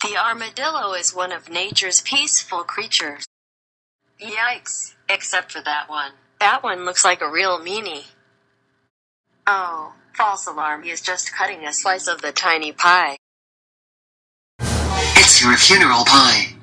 The armadillo is one of nature's peaceful creatures. Yikes, except for that one. That one looks like a real meanie. Oh, false alarm, he is just cutting a slice of the tiny pie. It's your funeral pie.